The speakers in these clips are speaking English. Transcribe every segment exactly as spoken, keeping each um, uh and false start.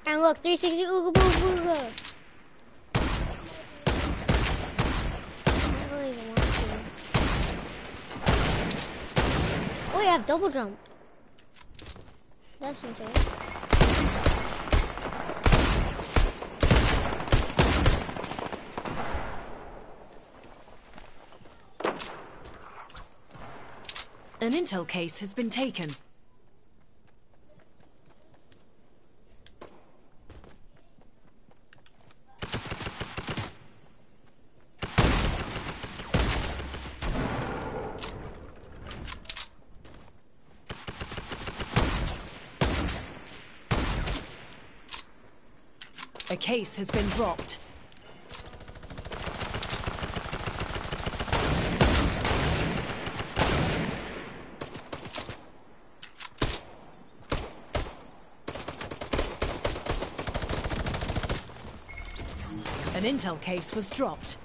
And look, three sixty ooga booga booga. Oh, you have double jump. That's insane. An intel case has been taken. A case has been dropped. An intel case was dropped.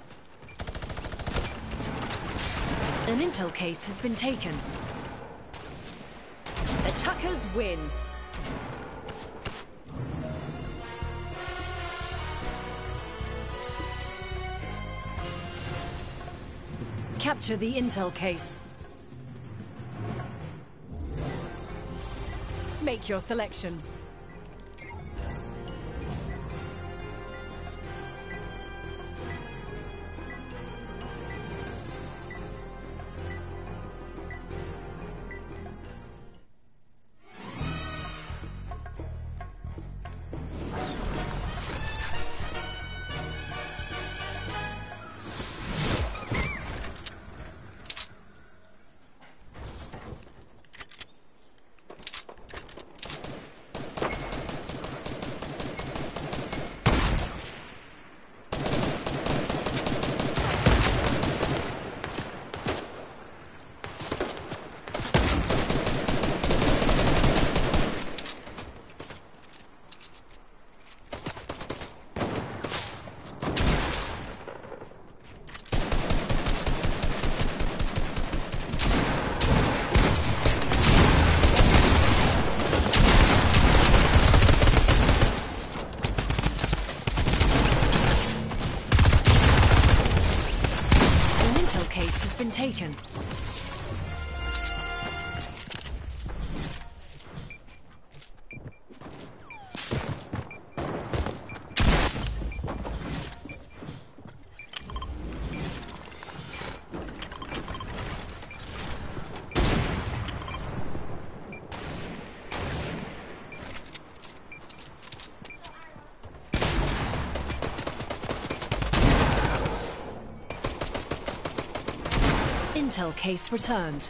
An intel case has been taken. Attackers win. Capture the intel case. Make your selection. Taken. Intel case returned.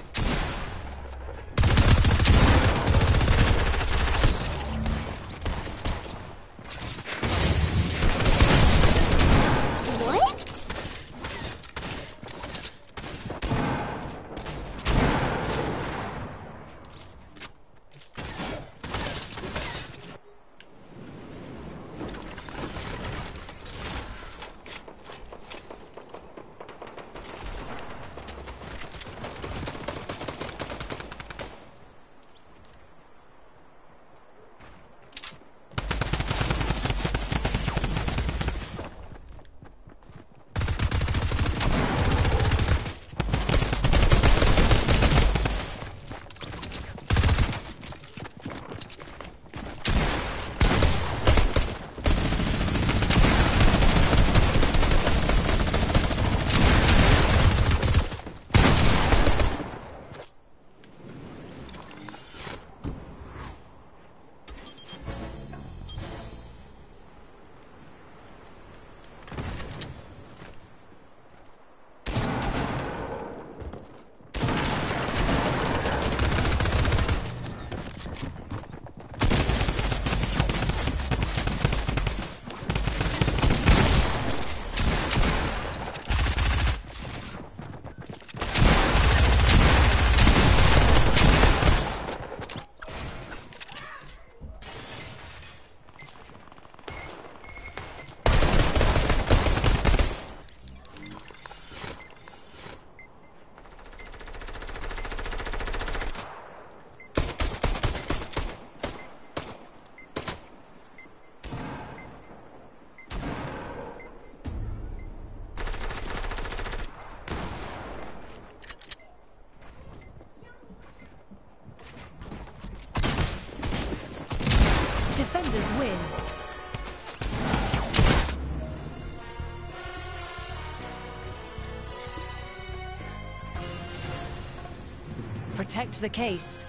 Protect the case.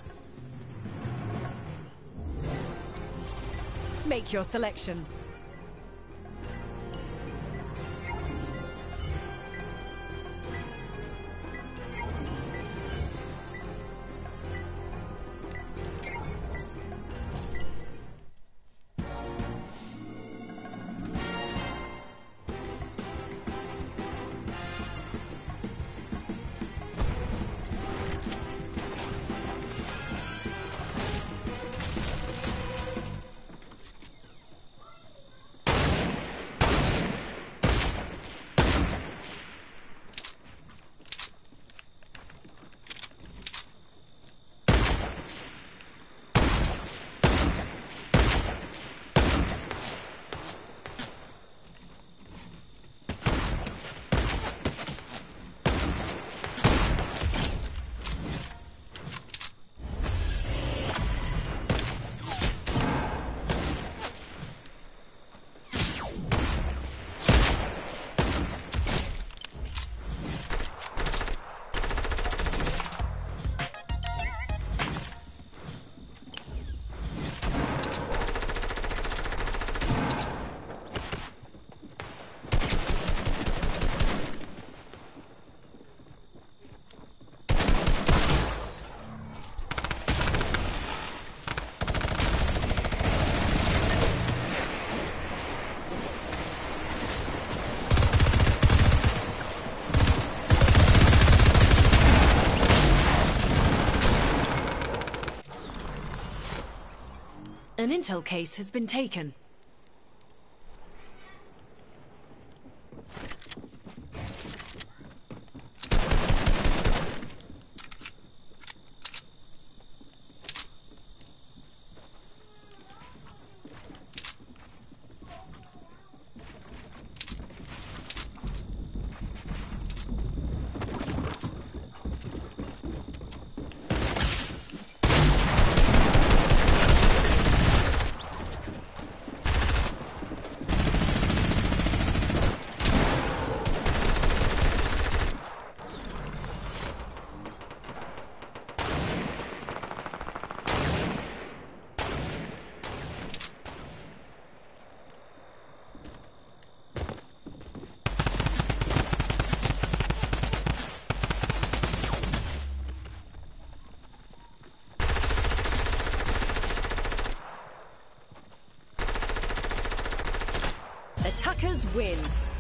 Make your selection. An intel case has been taken. Attackers win.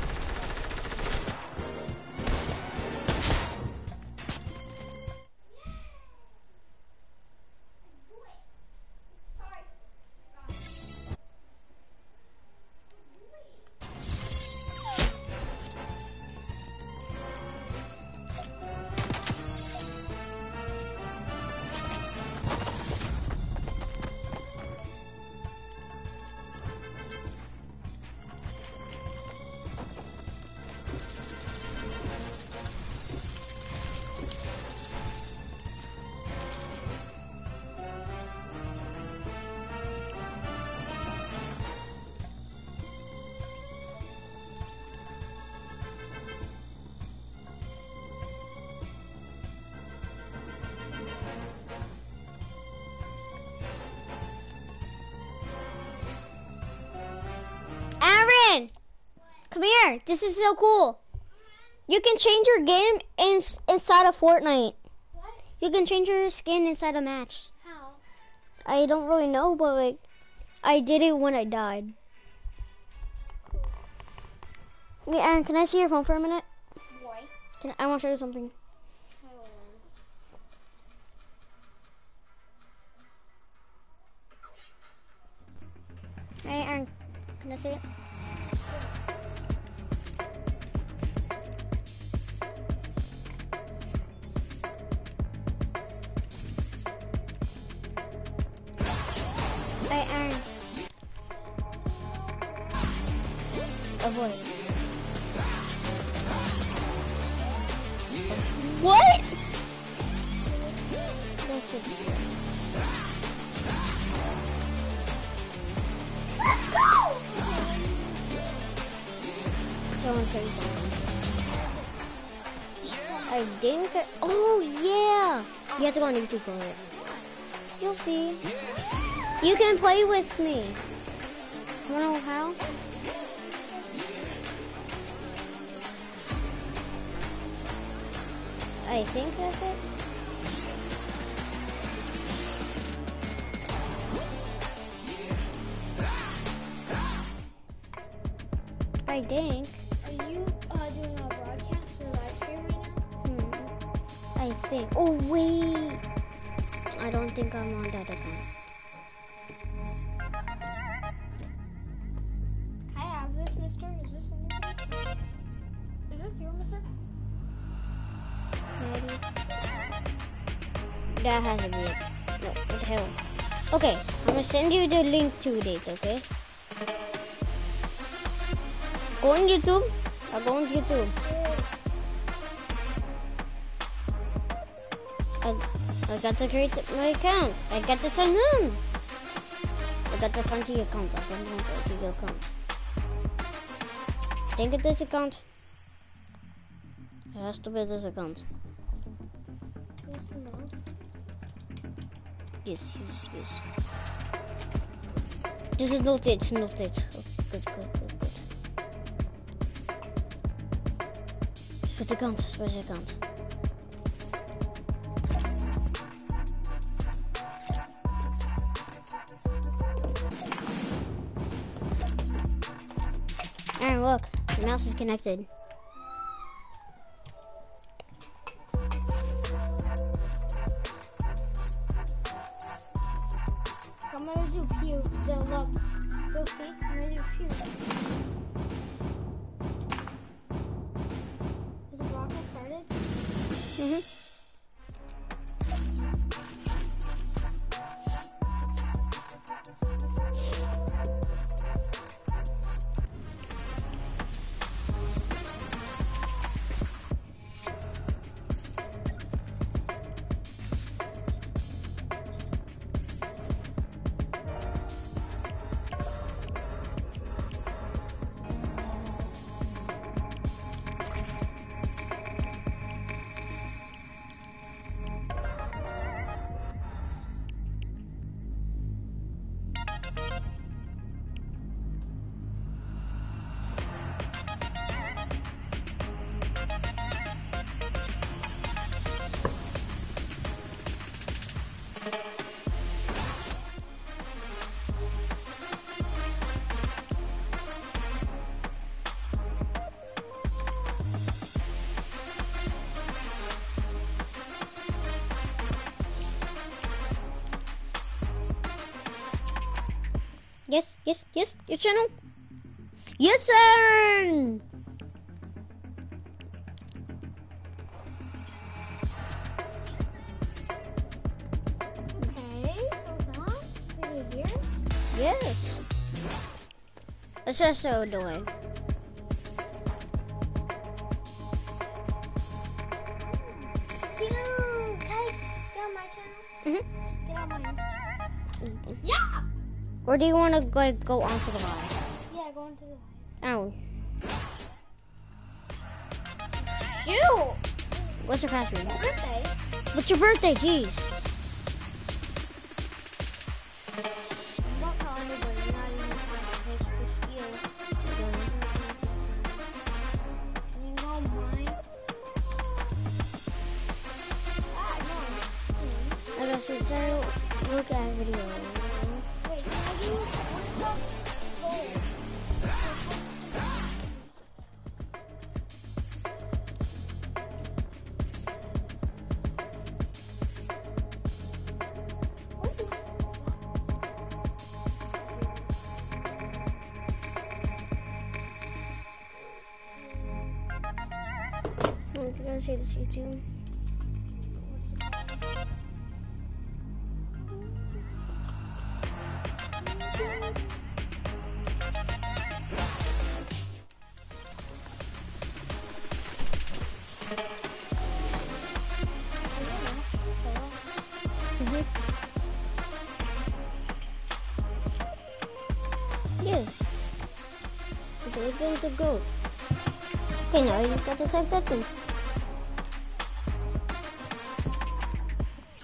Aaron! Come here. This is so cool. You can change your game in, inside of Fortnite. What? You can change your skin inside a match. How? I don't really know, but like, I did it when I died. Hey, Aaron, can I see your phone for a minute? Why? Can I want to show you something. Hey, Aaron, can I see it? Hey, Aaron. Oh boy. What? Let's see. Let's go! Someone say something. I didn't get. Oh yeah! You have to go on YouTube for it. You'll see. You can play with me. You wanna know how? I think that's it. I think. Are you uh, doing a broadcast or live stream right now? Hmm. I think. Oh wait. I don't think I'm on that account. Can I have this, mister? Is this in there? Is this your mister? Maddie's. That has to be it. No, what the hell? Okay, I'm gonna send you the link to it, okay? Go on YouTube. I'll go on YouTube. I, I got to create my account. I got to sign in. I got to find the account. I got to find the account. I think it's this account. It has to be this account. This month? Yes, yes, yes. This is not it, not it. Oh, good, good, good, good. Switch account, switch account. Aaron, look, the mouse is connected. I'm gonna do pew. Then look. Look, see? I'm gonna do pew. Is the broadcast started? Mm-hmm. Yes, yes, yes, your channel. Yes, sir. Okay, so it's on. Are you here? Yes. It's just so annoying. Pew! Can I get on my channel? Mm-hmm. Get on mine. Mm-hmm. Yeah! Or do you want to like go onto the live? Yeah, go into the live. Oh. Shoot! What's your password? Birthday? What's your birthday? Jeez. Don't call anybody, not even if it's just you. You know mine? Ah, no. I got to start look at video. Wait, can I do what's the soul? I'm gonna say this YouTube. Mm-hmm. Yes. So we're going to go. Okay, now you just got to type that in.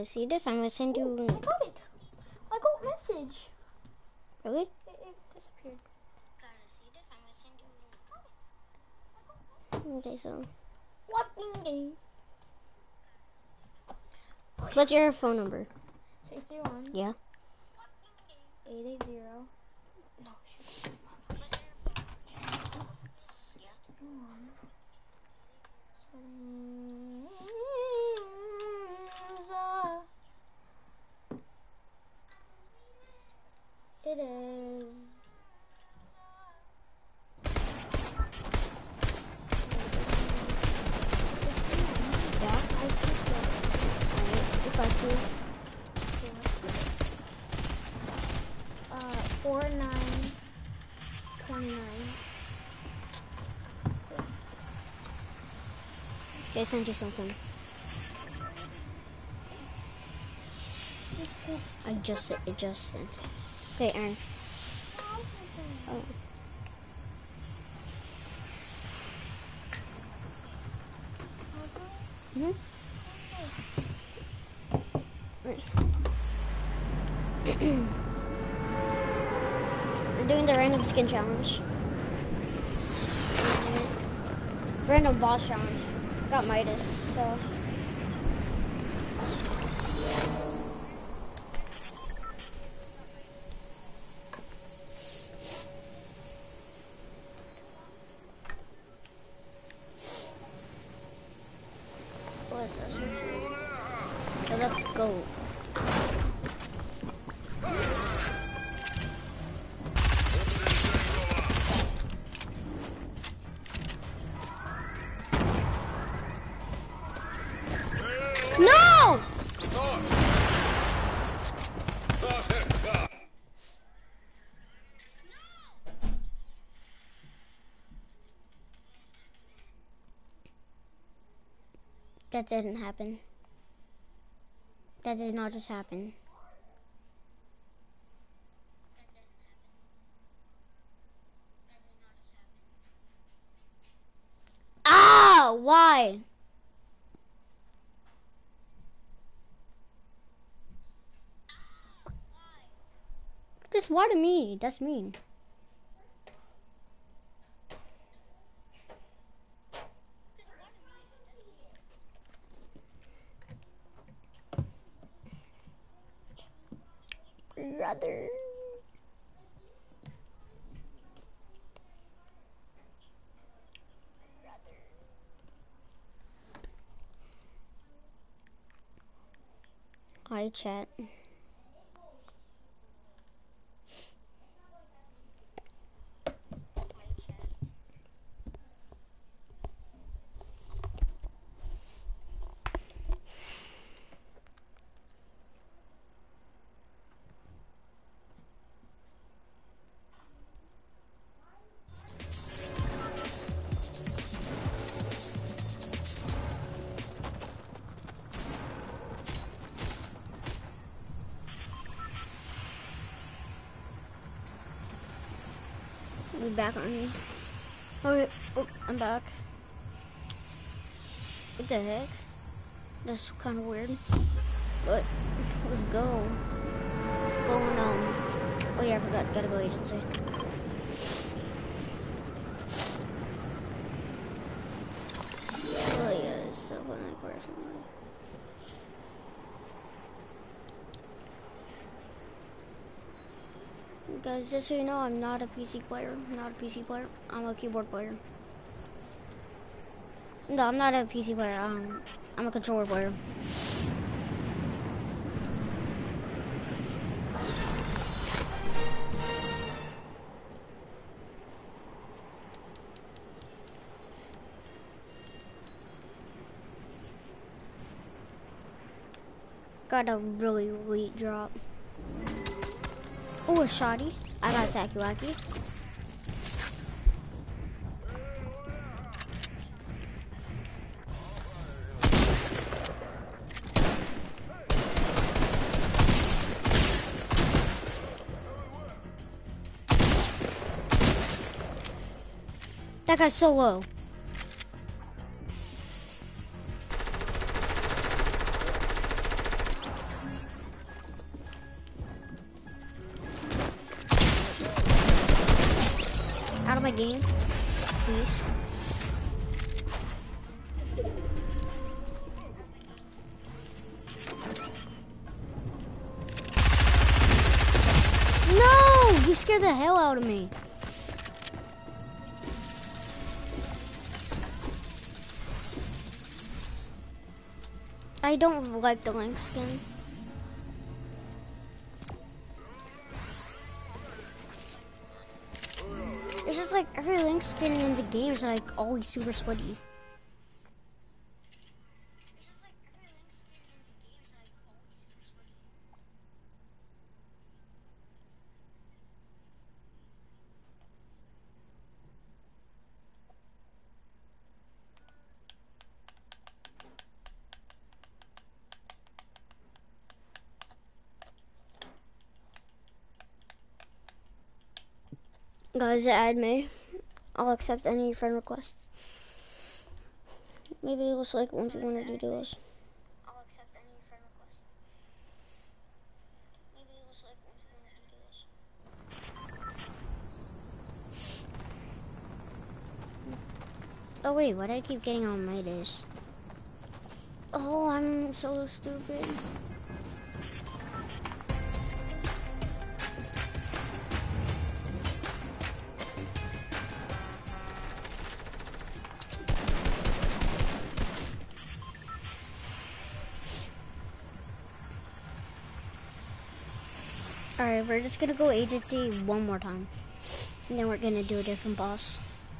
Gotta see this. I'm gonna send you. I got it. I got message. Really? It, it disappeared. Okay, so What in what's your phone number? six three one, Yeah. eight eight zero. No, shoot. It is. Yeah. I think so. Alright. If I do. Uh, four nine twenty nine. Okay, I sent you something. I just it just sent it. Okay, Aaron. Oh. Mm-hmm. Right. We're doing the random skin challenge. Random boss challenge. Got Midas, so. What is this? So let's go. No! That didn't happen. That did not just happen. Ah! Why? Just why to me? That's mean. Rather. Hi, chat. We back on me. Oh, wait. Oh, I'm back. What the heck? That's kind of weird. But let's go. Going um. Oh yeah, I forgot. Gotta go agency. Oh yeah, it's so funny personally. Guys, just so you know, I'm not a P C player. I'm not a P C player. I'm a keyboard player. No, I'm not a P C player. Um, I'm a controller player. Got a really elite drop. Oh, a shotty. I got Tacky Wacky. That guy's so low. my game, please. No! You scared the hell out of me. I don't like the Link skin. It's just like every Link skin in the game is like always super sweaty. Guys, add me. I'll accept any friend requests. Maybe it was like once you want to do those. I'll accept any friend requests. Maybe it was like once you want to do those. Oh wait, why do I keep getting on my days? Oh, I'm so stupid. Alright, we're just gonna go agency one more time. And then we're gonna do a different boss.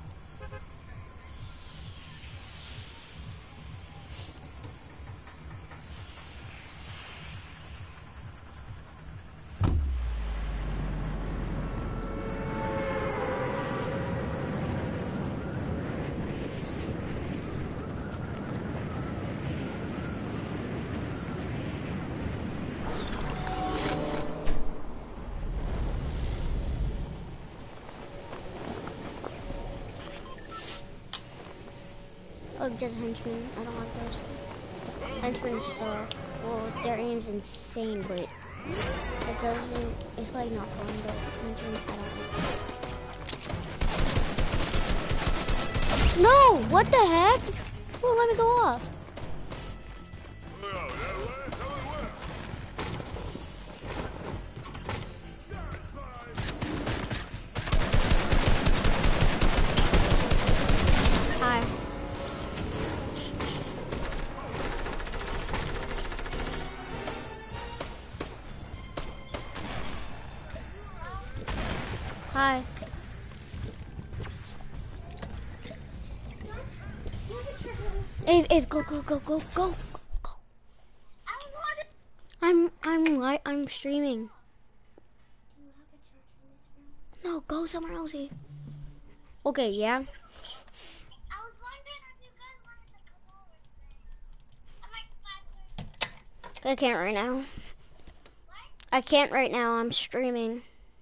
Oh, just henchmen. I don't like those. Henchmen suck. Well, their aim's insane, but it doesn't. It's like not fun, but henchmen, I don't like. No! What the heck? Well, let me go off. Hi. Hi. Ave, Ave, go, go, go, go, go, go. I'm, I'm, li I'm streaming. No, go somewhere else, Ave. Okay, yeah. I can't right now. I can't right now. I'm streaming.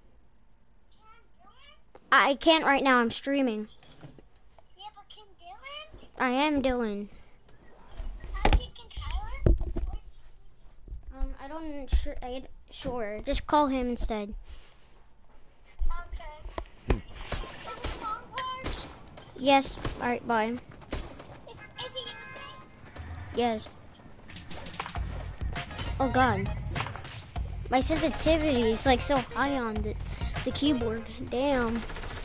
I can't right now. I'm streaming. Yeah, but can Dylan? I am Dylan. Uh, can, can Tyler? Um, I don't. Sure, I sure. Just call him instead. Okay. Is it phone cards? Yes. All right. Bye. Is, is he gonna say? Yes. Oh God. My sensitivity is like so high on the the keyboard. Damn.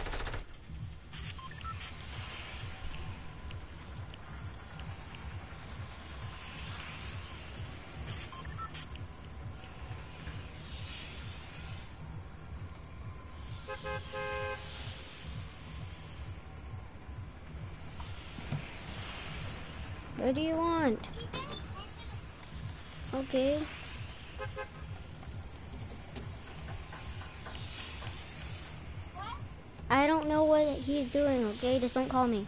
What do you want? Okay. I don't know what he's doing, okay? Just don't call me.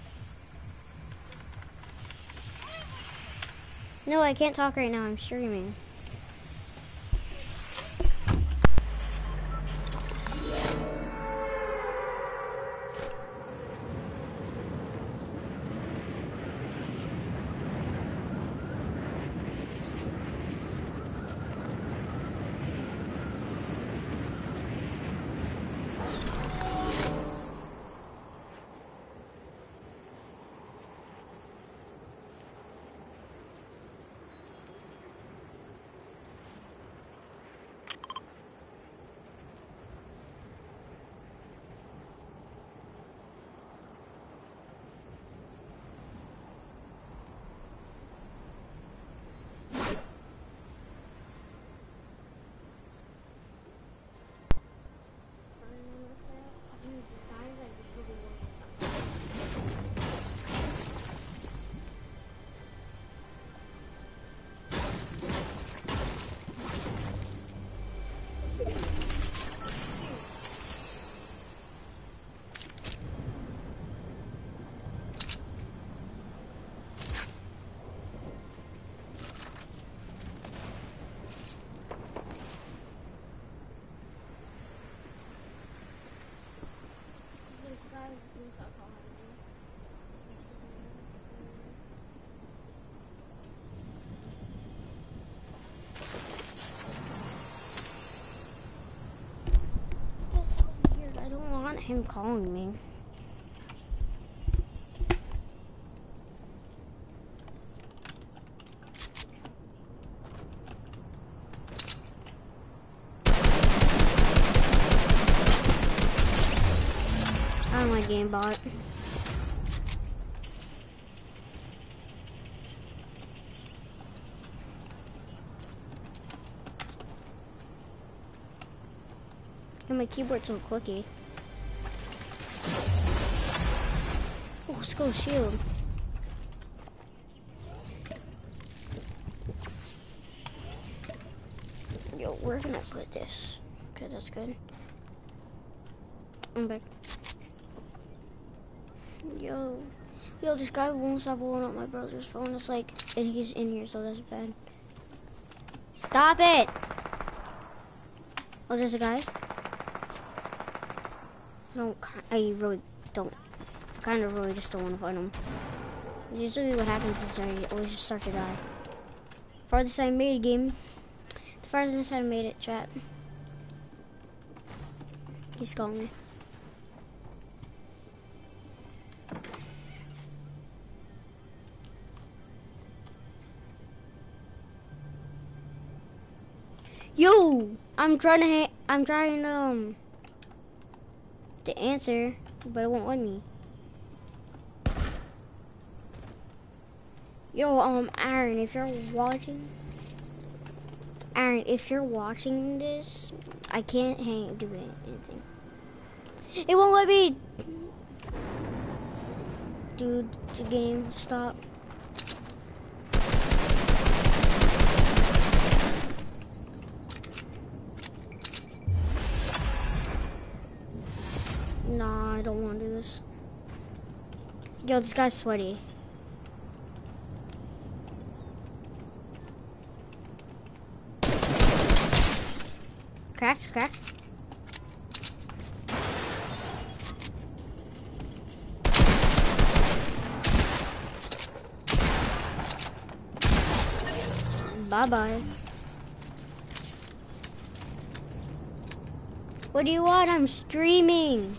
No, I can't talk right now. I'm streaming. him calling me. I don't like GameBot. And my keyboard's so clicky. Oh, let's go shield. Yo, where can I put this? Okay, that's good. I'm back. Yo, yo, this guy won't stop blowing up my brother's phone. It's like, and he's in here, so that's bad. Stop it! Oh, there's a guy. I don't, I really don't, I kind of really just don't want to fight him. Usually what happens is I always just start to die. Farthest I made a game. The farthest I made it, chat. He's calling me. Yo, I'm trying to, ha I'm trying to, um, to answer, but it won't let me. Yo, um, Aaron, if you're watching, Aaron, if you're watching this, I can't hang, do anything. It won't let me. Dude, the game, stop. Nah, I don't want to do this. Yo, this guy's sweaty. Cracked, cracked. Bye-bye. What do you want? I'm streaming.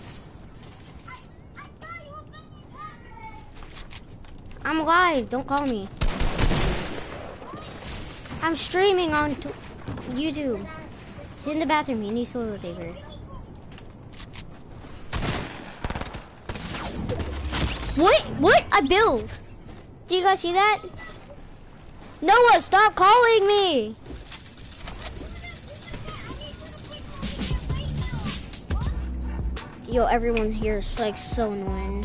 I'm live, don't call me. I'm streaming on t YouTube. He's in the bathroom, he needs toilet paper. What? What? I build. Do you guys see that? Noah, stop calling me. Yo, everyone's here is like so annoying.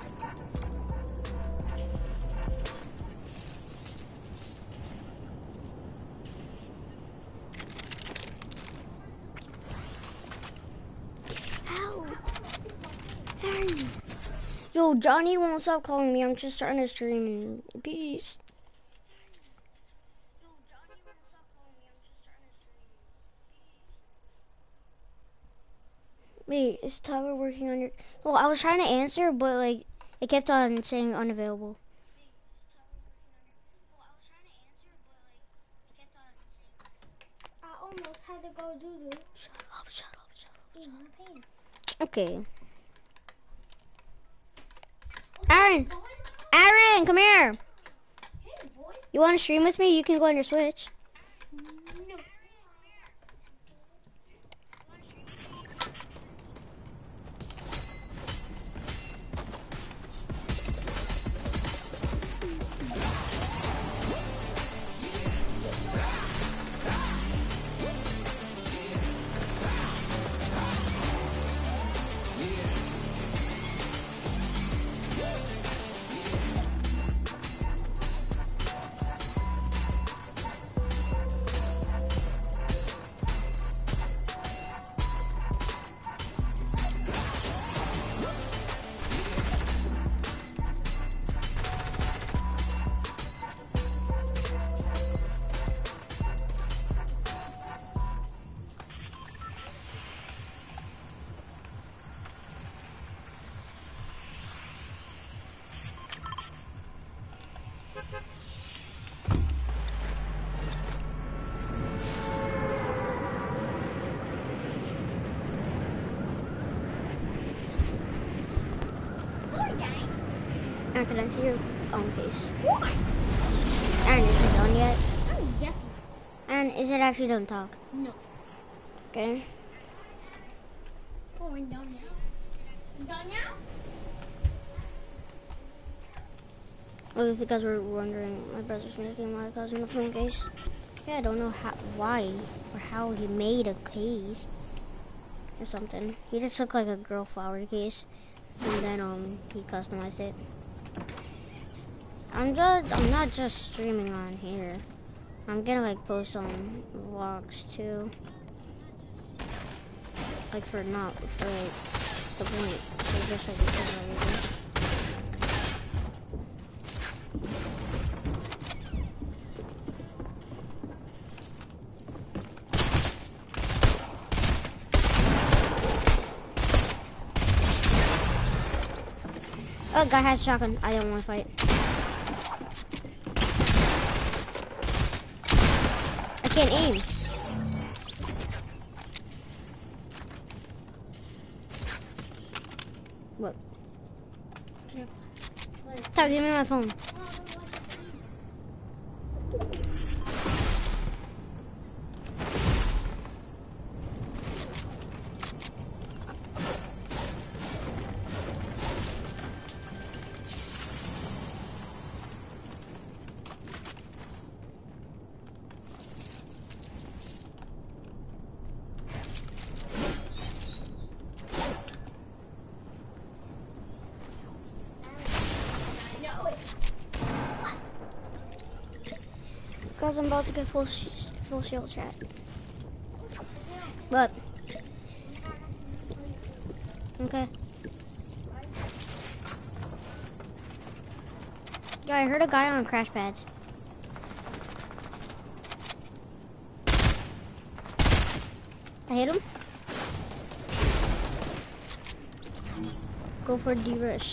Yo, Johnny won't stop calling me. I'm just starting to stream. Peace. Wait, is Tyler working on your... Well, I was trying to answer, but like, it kept on saying unavailable. I almost had to go doo doo. Shut up, shut up, shut up. In my pants. Okay. Aaron! Aaron, come here! Hey, boy. You want to stream with me? You can go on your Switch. No. Aaron, can I see your own case? Aaron, is it done yet? Oh, yeah. Aaron, is it actually done talk? No. Okay. Oh, we're done now. We're done now? Well, if you guys were wondering, my brother's making my cousin a phone case. Yeah, I don't know how, why, or how he made a case or something. He just took like a girl flower case, and then um he customized it. I'm just, I'm not just streaming on here. I'm gonna like post some vlogs too, like for not for like the point, so just like everything. Oh, guy has a shotgun. I don't want to fight. I can't aim. What? Sorry, give me my phone. Guys, I'm about to get full sh full shield chat. What? Okay. Yeah, I heard a guy on crash pads. I hit him. Go for D-rush.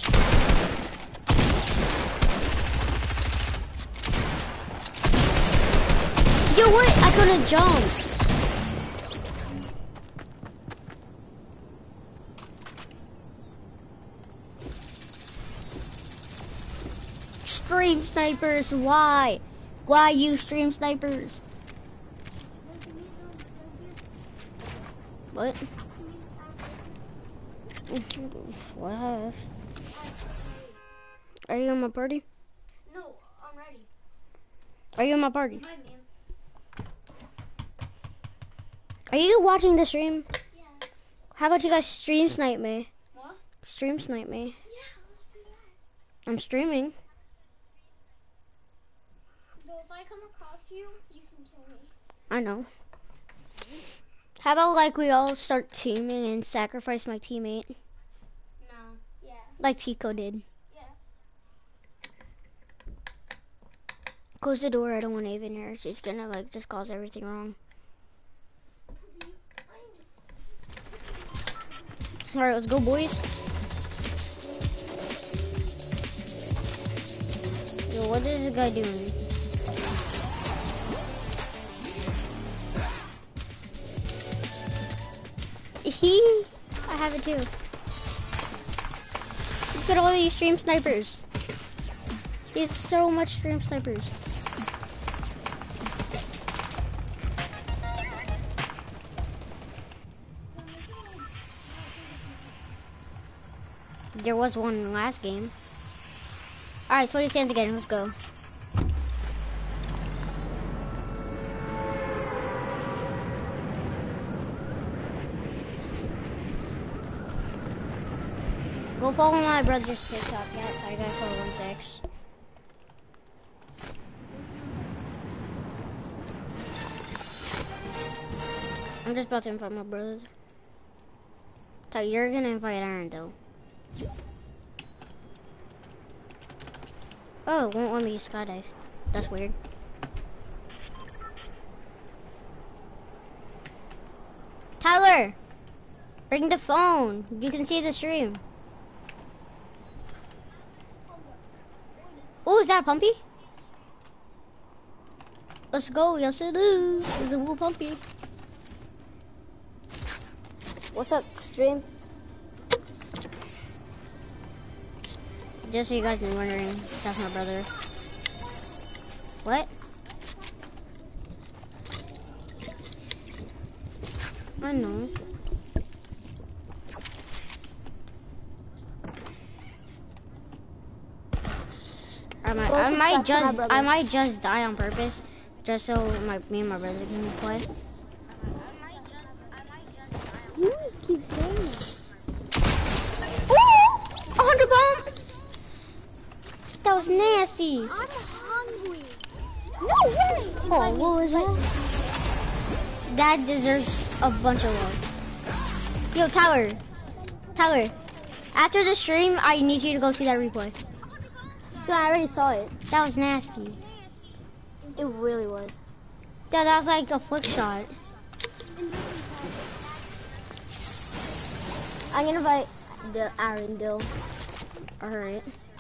Yo, what? I couldn't jump. Stream snipers, why? Why you stream snipers? What? What? Are you in my party? No, I'm ready. Are you in my party? My man. Are you watching the stream? Yeah. How about you guys stream snipe me? What? Stream snipe me. Yeah, let's do that. I'm streaming. Though if I come across you, you can kill me. I know. How about like we all start teaming and sacrifice my teammate? No. Yeah. Like Tico did. Yeah. Close the door, I don't want Ava in here. She's gonna like just cause everything wrong. Alright, let's go, boys. Yo, what is this guy doing? He, I have it too. Look at all these stream snipers. There's so much stream snipers. There was one in the last game. Alright, sweaty stands again. Let's go. Go follow my brother's TikTok. Yeah, sorry guys, follow one six. I'm just about to invite my brother. So you're gonna invite Aaron though. Oh, it won't let me skydive. That's weird. Tyler! Bring the phone. You can see the stream. Oh, is that a pumpy? Let's go. Yes, it is. It's a little pumpy. What's up, stream? Just so you guys are wondering, that's my brother. What? I know. I might, Go I might subscribe to my just, brother. I might just die on purpose, just so my, me and my brother can play. You just keep saying that. Ooh! A hundred bomb! That was nasty. I'm hungry. No way. Oh, what was that? That deserves a bunch of love. Yo, Tyler. Tyler. After the stream, I need you to go see that replay. Yeah, I already saw it. That was nasty. It really was. That, that was like a flick shot. I'm gonna invite the Aaron Dill. Alright.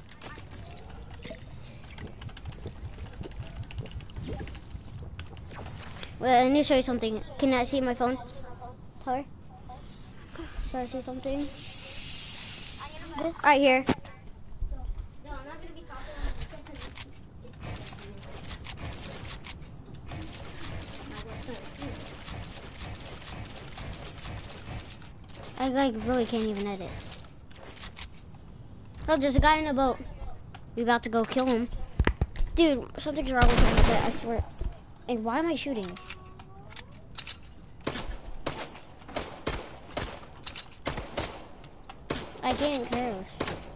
Wait, I need to show you something. Can I see my phone? Tyler? Can I see something? This? Right here. I like really can't even edit. Oh, there's a guy in a boat. We about to go kill him. Dude, something's wrong with him, but I swear. And why am I shooting? I can't crouch.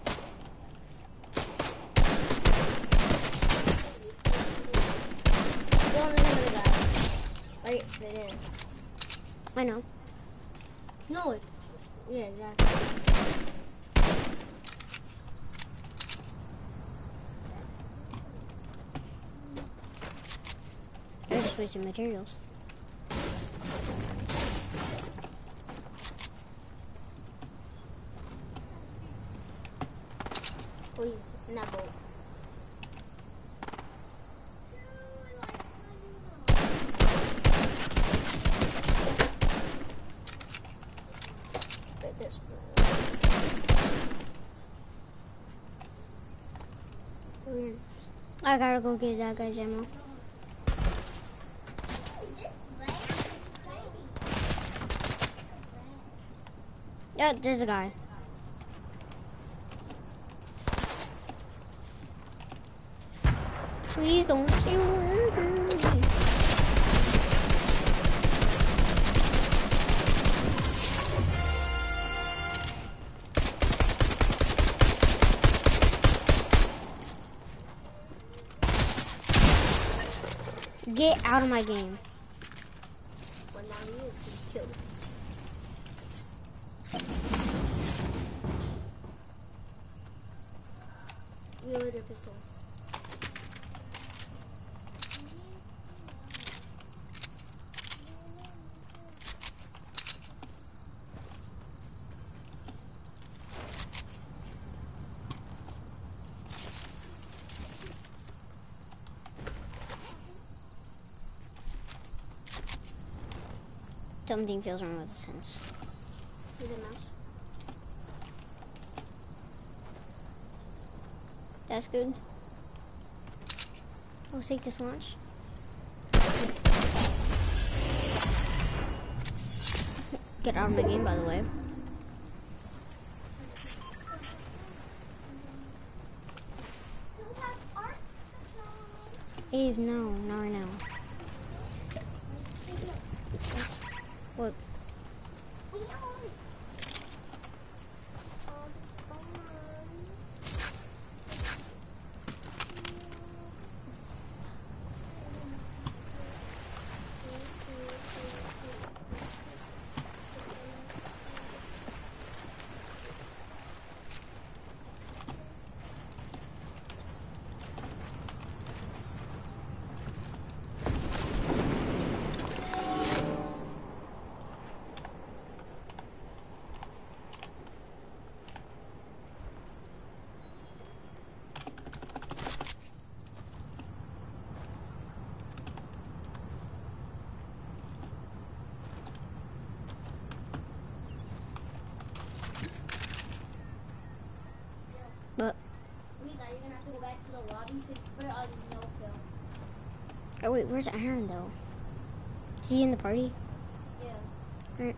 Don't listen to the guy. Right, right there. I know. No, it. Yeah, exactly. They're just wasting materials. Please, in that boat. Right this. I gotta go get that guy's ammo. Yeah, there's a guy. Please don't you murder me. Get out of my game. What now he is, he's killed. Reload your pistol. Something feels wrong with the sense. Here's a mouse. That's good. I'll take this launch. Get out of my game, by the way. Eve, no, not right now. What? But into the lobby, so you can put it on no film. Oh wait, where's Aaron though? Is he in the party? Yeah. Right.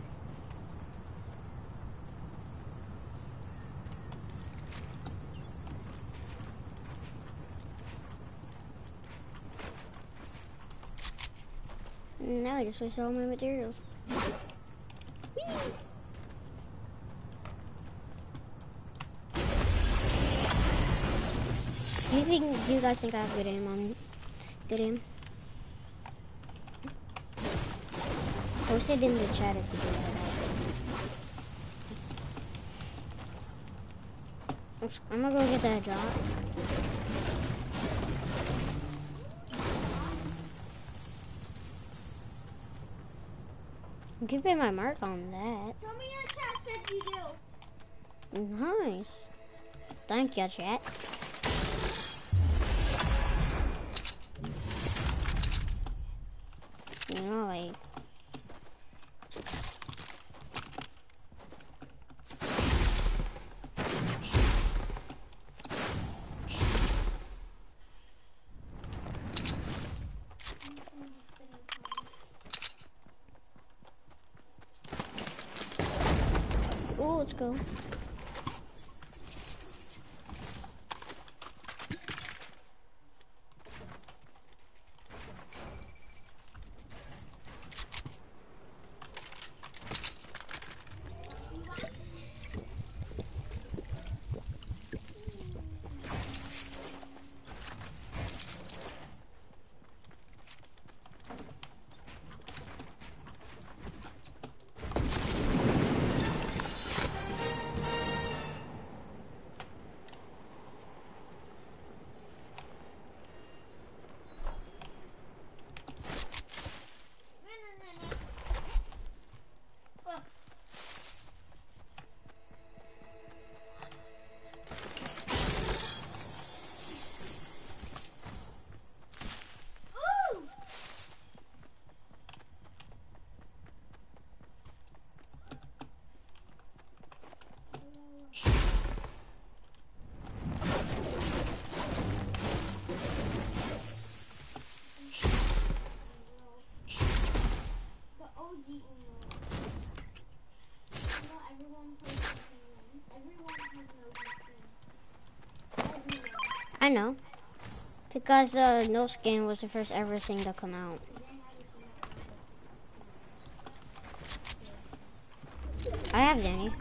Now I just wasted all my materials. Whee! Do you think? Do you guys think I have good aim on? Good aim. Post it in the chat if you do that. I'm gonna go get that drop. I'm keeping my mark on that. Somebody in the chat said you do. Nice. Thank you, chat. You know, like. Ooh, let's go. I know. Because uh, no skin was the first ever thing to come out. I have Danny.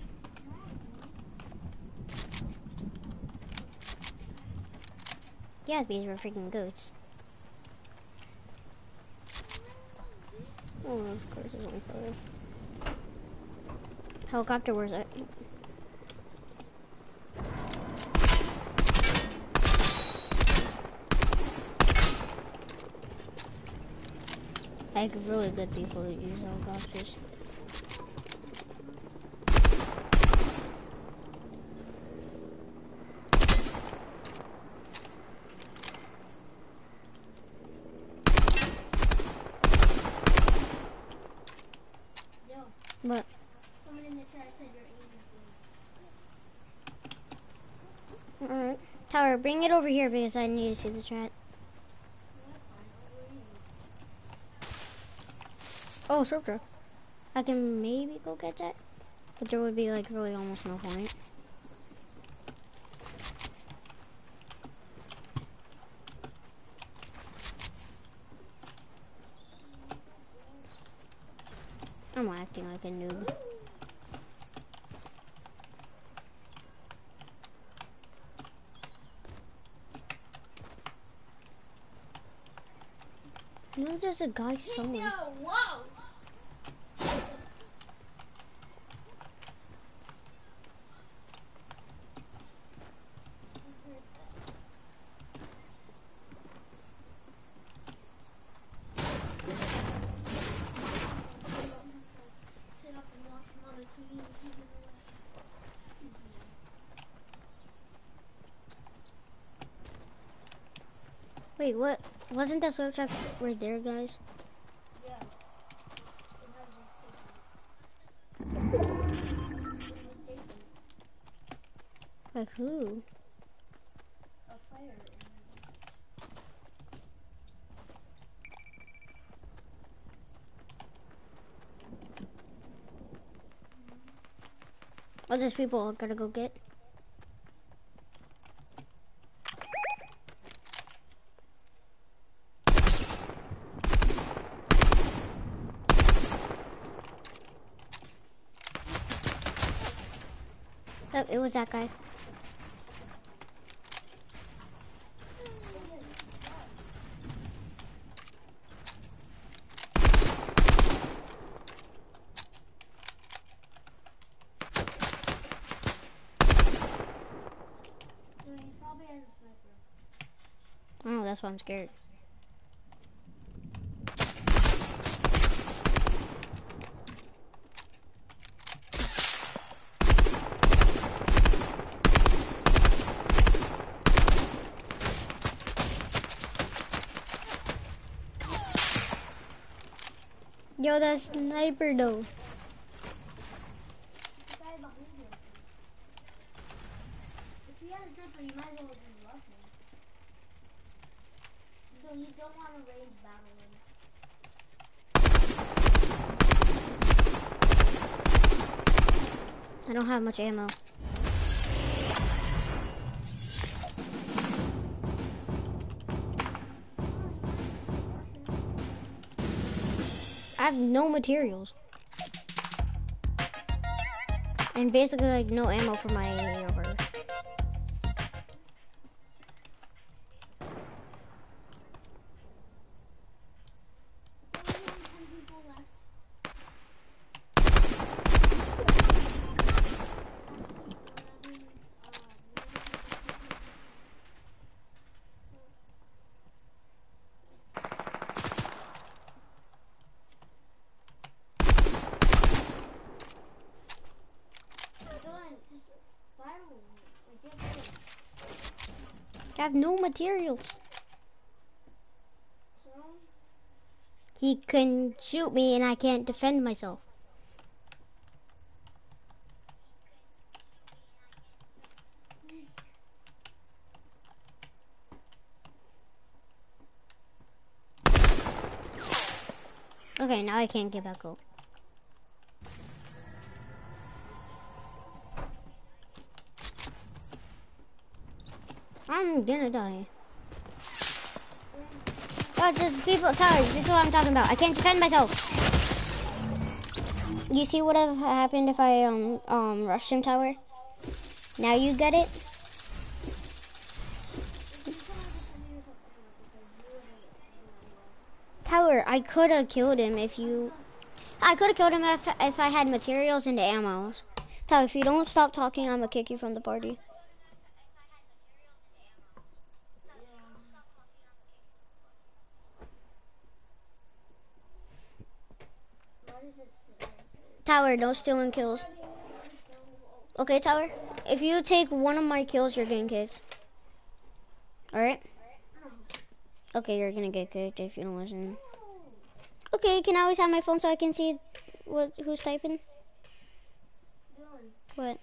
Yeah, these were freaking goats. Oh, of course it's on fire. Helicopter, where's it? Like really good people who use helicopters. But Someone in the chat said your aim is good. alright. Tower, bring it over here because I need to see the chat. Oh, surf truck. I can maybe go get that. But there would be like really almost no point. I'm acting like a noob. I know there's a guy somewhere. Whoa! Sit up and watch him on the T V and see him. Wait, what? Wasn't that surf truck right there, guys? Yeah. Like who? A player Oh, there's people I gotta go get. Oh, it was that guy. Oh, that's why I'm scared. Yo, that sniper though. I don't have much ammo. I have no materials. And basically like no ammo for my A R. I have no materials. He can shoot me and I can't defend myself. Okay, now I can't get back up. I'm gonna die. Oh, there's people, Tyler, this is what I'm talking about. I can't defend myself. You see what have happened if I um um rush him, Tyler? Now you get it? Tyler, I could have killed him if you... I could have killed him if, if I had materials and ammo. Tyler, if you don't stop talking, I'm gonna kick you from the party. Tyler, don't steal kills. Okay, Tyler, if you take one of my kills, you're getting kicked. Alright? Okay, you're gonna get kicked if you don't listen. Okay, can I always have my phone so I can see what who's typing? What?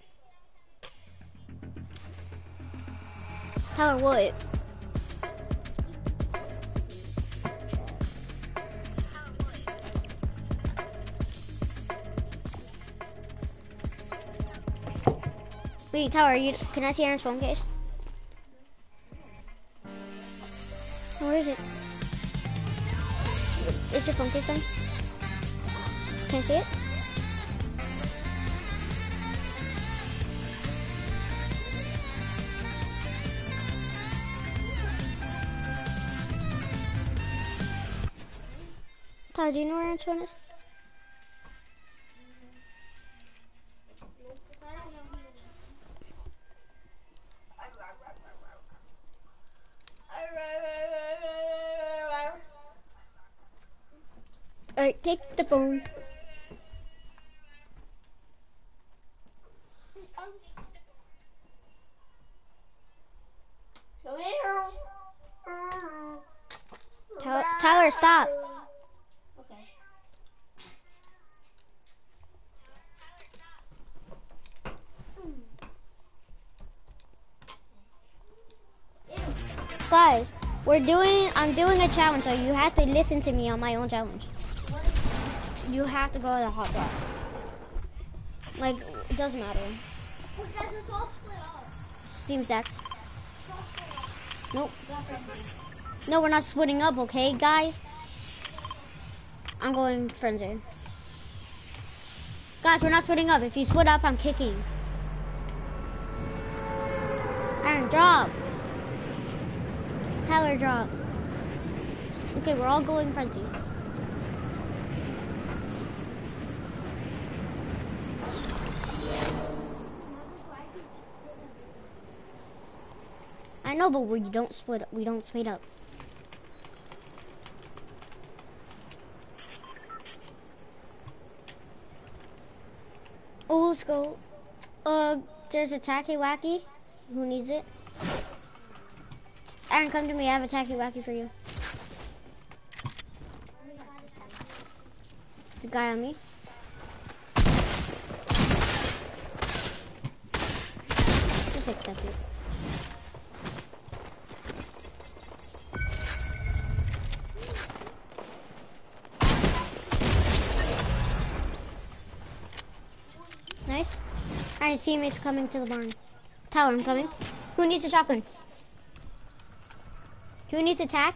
Tyler, what? Wait, Tyler, you, can I see Aaron's phone case? Where is it? Is your phone case on? Can I see it? Tyler, do you know where Aaron's phone is? Alright, take the phone. Tyler, Tyler, stop. guys, we're doing, I'm doing a challenge, so you have to listen to me on my own challenge. You have to go to the hot drop. Like, it doesn't matter. But does this all split up? Steam stacks. It's all split up. Nope. Got frenzy. No, we're not splitting up, okay, guys? I'm going frenzy. Guys, we're not splitting up. If you split up, I'm kicking. Aaron, drop. Tyler, drop. Okay, we're all going frenzy. I know, but we don't split up. We don't split up. Oh, let's go. Uh, there's a tacky wacky. Who needs it? Aaron, come to me. I have a tacky wacky for you. The guy on me. Just accept it. Nice. Alright, teammates coming to the barn. Tyler, I'm coming. Who needs a shotgun? Who needs a tack?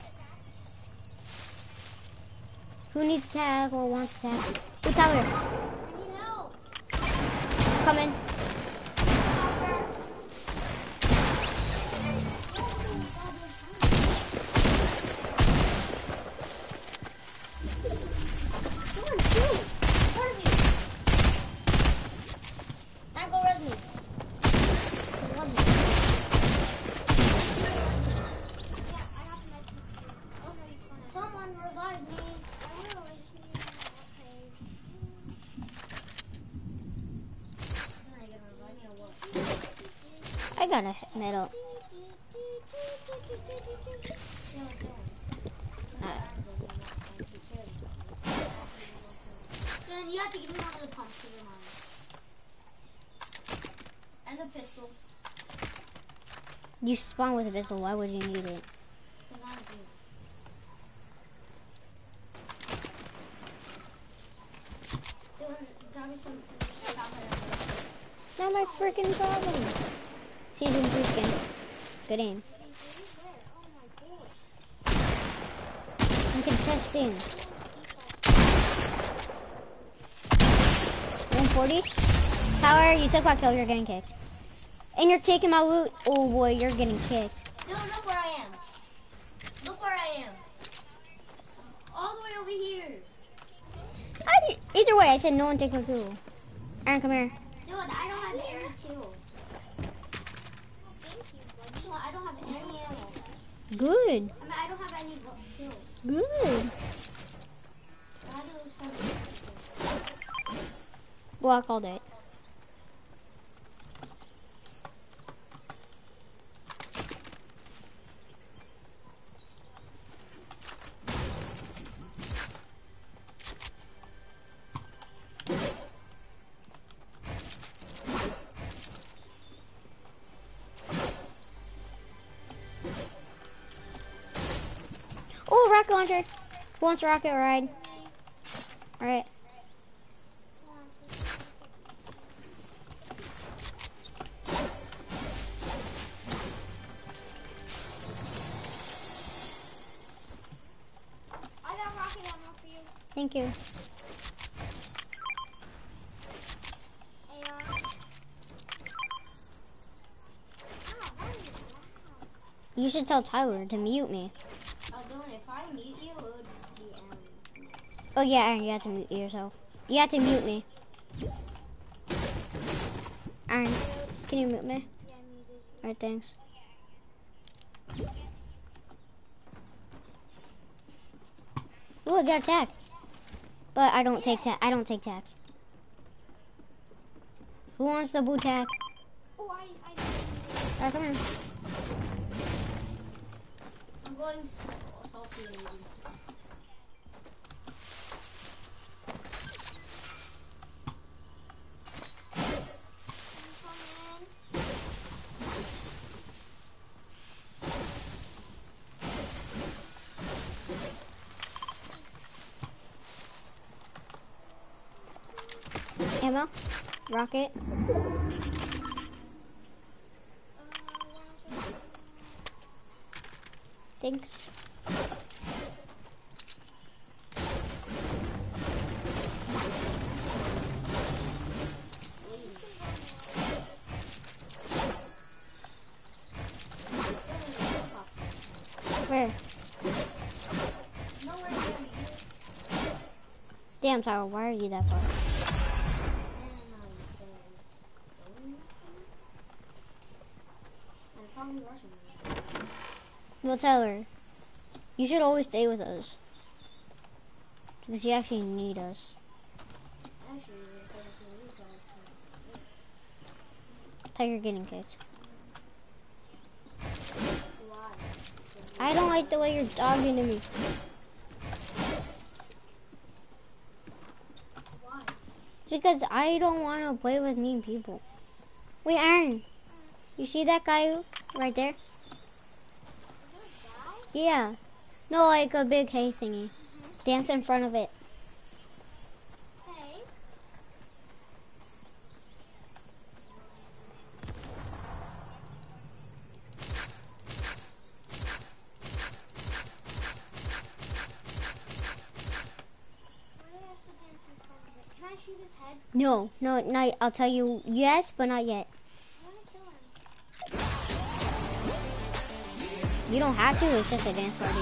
Who needs a tack or wants a tack? Who, Tyler? I need help. Come in. Come on, shoot. Part of you. Now go res me. Yeah, I have to make you. Oh no, you can't. Someone revive me. I will. I just need to. Okay. Are you gonna revive me or what? I got a medal. Alright. Then you have to give me one of the pumps to your mom. And the pistol. You spawn with a pistol. Why would you need it? Because I'm good. Dylan, grab me some. Not my freaking problem. Season three skin. Good aim. Oh my gosh. I'm contesting. one forty. Tyler, you took my kill. You're getting kicked. And you're taking my loot. Oh boy, you're getting kicked. Dylan, look where I am. Look where I am. All the way over here. I did, either way, I said no one take my kill. Aaron, come here. Dylan, I don't have any kills. Dylan, I don't have any kills. Good. I mean, I don't have any kills. Good. Why do those have Block all day. Oh, rocket launcher. Who wants a rocket ride? All right. I got rocket ammo for you. Thank you. A R. You should tell Tyler to mute me. Oh, Dylan, if I mute you, it would just be Aaron. Oh yeah, Aaron, you have to mute yourself. You have to mute me. Aaron, can you mute me? Yeah, muted. Alright, thanks. Ooh, I got attack. But I don't take ta I don't take tax. Who wants the boot tack? Oh, I, I Alright, come here. I'm going s- salty. and- Ammo? Rocket? Thanks. Where? Damn, Tyler, why are you that far? Well, Tyler, you should always stay with us. Because you actually need us. Tiger getting kicked. I don't like the way you're talking to me. It's because I don't want to play with mean people. Wait, Aaron, you see that guy right there? Yeah. No, like a big hay thingy. Mm-hmm. Dance in front of it. Hey. Can I shoot his head? No, no, no, I'll tell you yes, but not yet. I want to kill him. You don't have to, it's just a dance party.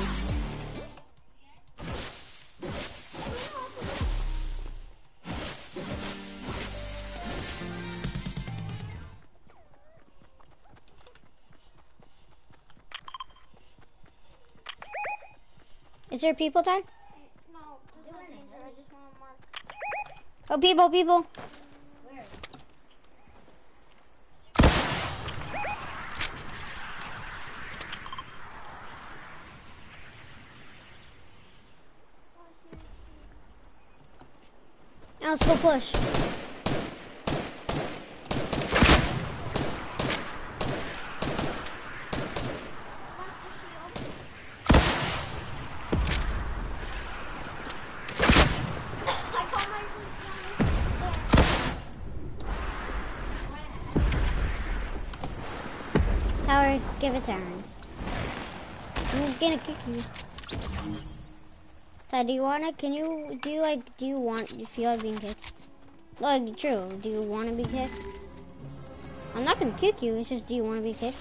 Is there people time? No, just not danger. I just want to mark. Oh, people, people. Where? Now let's go push. Tower, give it to Aaron. I'm gonna kick you. Ty, do you wanna, can you, do you like, do you want, do you feel like being kicked? Like, true, do you wanna be kicked? I'm not gonna kick you, it's just, do you wanna be kicked?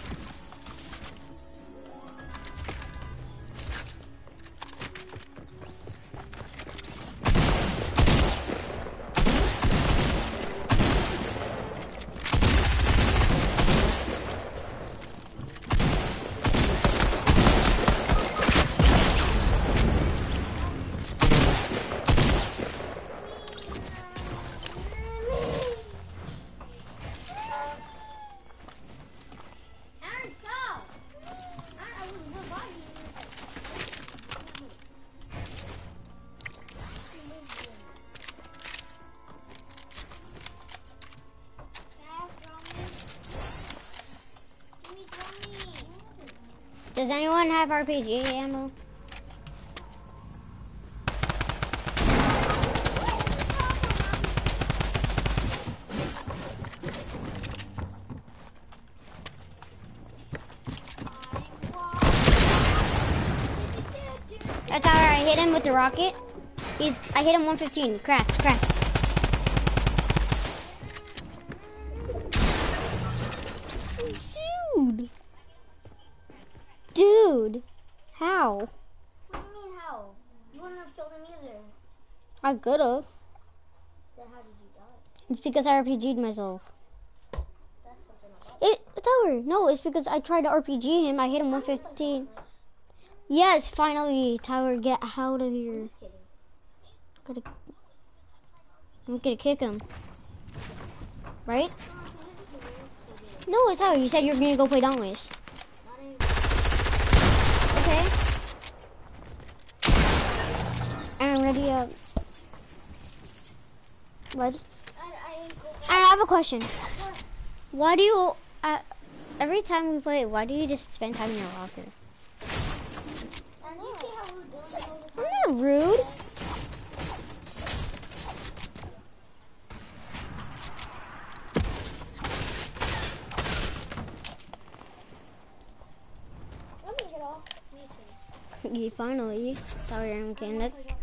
Does anyone have R P G ammo? That's all right. I hit him with the rocket. He's. I hit him one fifteen. Cracks. Cracks. Dude. Dude. How? What do you mean how? You wouldn't have killed him either. I could have. Then how did you die? It's because I R P G'd myself. That's something about It. Tower. No, it's because I tried to R P G him. I hit him one fifteen. Yes, finally, Tyler, get out of here. I'm just kidding. Gotta, I'm gonna kick him. Right? No, it's Tyler. You said you were gonna go play Downways. Okay. And I'm ready up. What? I, I, I have a question. Why do you, uh, every time we play, why do you just spend time in your locker? And you see how we're doing all the I'm not rude. Jason. You finally, sorry, mechanic. I